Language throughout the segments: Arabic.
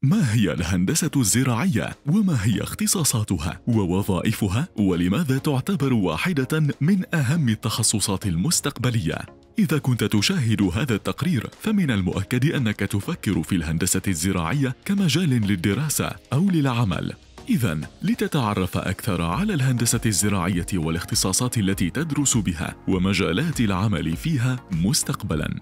ما هي الهندسة الزراعية؟ وما هي اختصاصاتها ووظائفها؟ ولماذا تعتبر واحدة من أهم التخصصات المستقبلية؟ إذا كنت تشاهد هذا التقرير، فمن المؤكد أنك تفكر في الهندسة الزراعية كمجال للدراسة أو للعمل. إذن، لتتعرف أكثر على الهندسة الزراعية والاختصاصات التي تدرس بها ومجالات العمل فيها مستقبلاً.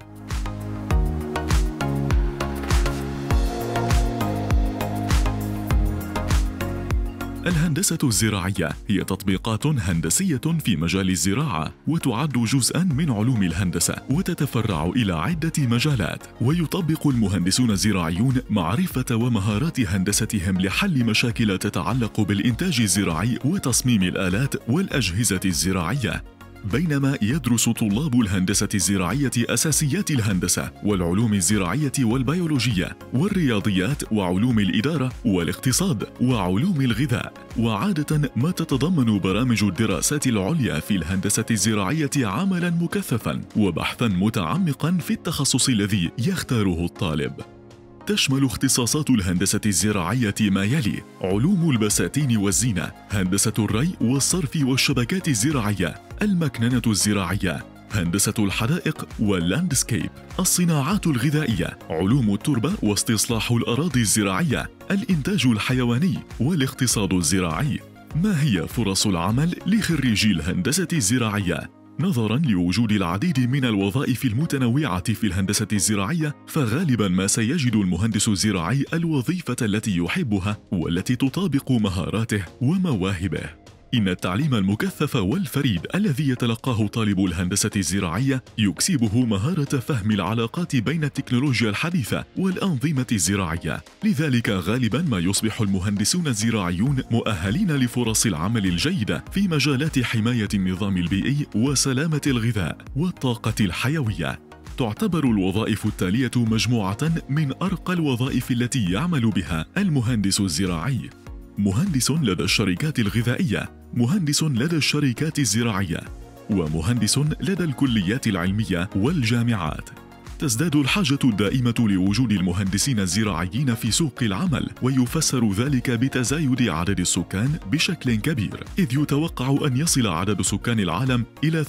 الهندسة الزراعية هي تطبيقات هندسية في مجال الزراعة، وتعد جزءاً من علوم الهندسة، وتتفرع إلى عدة مجالات. ويطبق المهندسون الزراعيون معرفة ومهارات هندستهم لحل مشاكل تتعلق بالإنتاج الزراعي وتصميم الآلات والأجهزة الزراعية. بينما يدرس طلاب الهندسة الزراعية أساسيات الهندسة والعلوم الزراعية والبيولوجية والرياضيات وعلوم الإدارة والاقتصاد وعلوم الغذاء. وعادة ما تتضمن برامج الدراسات العليا في الهندسة الزراعية عملاً مكثفاً وبحثاً متعمقاً في التخصص الذي يختاره الطالب. تشمل اختصاصات الهندسة الزراعية ما يلي: علوم البساتين والزينة، هندسة الري والصرف والشبكات الزراعية، المكننة الزراعية، هندسة الحدائق واللاندسكيب، الصناعات الغذائية، علوم التربة واستصلاح الأراضي الزراعية، الإنتاج الحيواني والاقتصاد الزراعي. ما هي فرص العمل لخريجي الهندسة الزراعية؟ نظراً لوجود العديد من الوظائف المتنوعة في الهندسة الزراعية، فغالباً ما سيجد المهندس الزراعي الوظيفة التي يحبها والتي تطابق مهاراته ومواهبه. إن التعليم المكثف والفريد الذي يتلقاه طالب الهندسة الزراعية يكسبه مهارة فهم العلاقات بين التكنولوجيا الحديثة والأنظمة الزراعية. لذلك غالباً ما يصبح المهندسون الزراعيون مؤهلين لفرص العمل الجيدة في مجالات حماية النظام البيئي وسلامة الغذاء والطاقة الحيوية. تعتبر الوظائف التالية مجموعة من أرقى الوظائف التي يعمل بها المهندس الزراعي: مهندس لدى الشركات الغذائية، مهندس لدى الشركات الزراعية، ومهندس لدى الكليات العلمية والجامعات. تزداد الحاجة الدائمة لوجود المهندسين الزراعيين في سوق العمل، ويفسر ذلك بتزايد عدد السكان بشكل كبير، إذ يتوقع أن يصل عدد سكان العالم إلى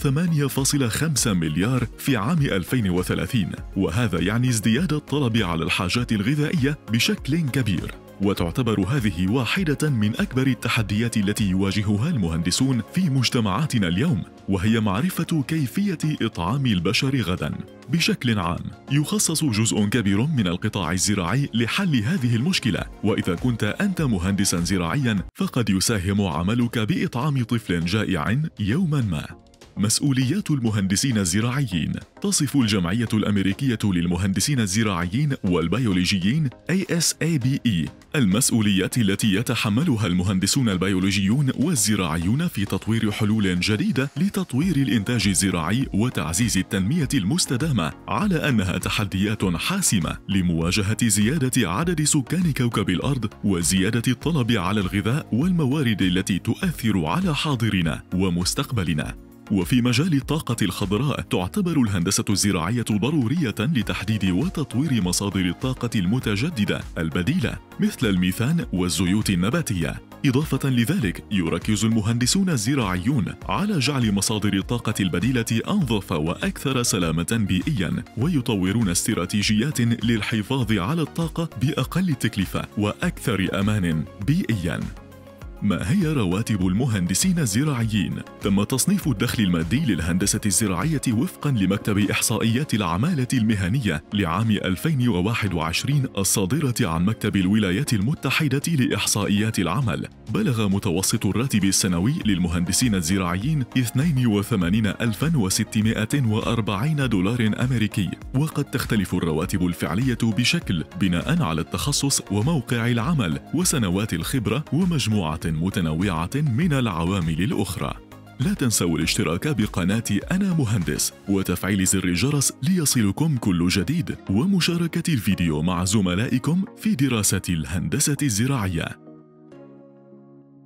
8.5 مليار في عام 2030، وهذا يعني ازدياد الطلب على الحاجات الغذائية بشكل كبير. وتعتبر هذه واحدة من أكبر التحديات التي يواجهها المهندسون في مجتمعاتنا اليوم، وهي معرفة كيفية إطعام البشر غداً. بشكل عام، يخصص جزء كبير من القطاع الزراعي لحل هذه المشكلة، وإذا كنت أنت مهندساً زراعياً فقد يساهم عملك بإطعام طفل جائع يوماً ما. مسؤوليات المهندسين الزراعيين. تصف الجمعية الأمريكية للمهندسين الزراعيين والبيولوجيين ASABE المسؤوليات التي يتحملها المهندسون البيولوجيون والزراعيون في تطوير حلول جديدة لتطوير الإنتاج الزراعي وتعزيز التنمية المستدامة، على أنها تحديات حاسمة لمواجهة زيادة عدد سكان كوكب الأرض وزيادة الطلب على الغذاء والموارد التي تؤثر على حاضرنا ومستقبلنا. وفي مجال الطاقة الخضراء، تعتبر الهندسة الزراعية ضرورية لتحديد وتطوير مصادر الطاقة المتجددة البديلة مثل الميثان والزيوت النباتية. إضافة لذلك، يركز المهندسون الزراعيون على جعل مصادر الطاقة البديلة أنظف وأكثر سلامة بيئياً، ويطورون استراتيجيات للحفاظ على الطاقة بأقل تكلفة وأكثر أمان بيئياً. ما هي رواتب المهندسين الزراعيين؟ تم تصنيف الدخل المادي للهندسة الزراعية وفقاً لمكتب إحصائيات العمالة المهنية لعام 2021 الصادرة عن مكتب الولايات المتحدة لإحصائيات العمل. بلغ متوسط الراتب السنوي للمهندسين الزراعيين 82,640 دولار أمريكي، وقد تختلف الرواتب الفعلية بشكل بناءً على التخصص وموقع العمل وسنوات الخبرة ومجموعة متنوعة من العوامل الأخرى. لا تنسوا الاشتراك بقناة أنا مهندس وتفعيل زر الجرس ليصلكم كل جديد، ومشاركة الفيديو مع زملائكم في دراسة الهندسة الزراعية.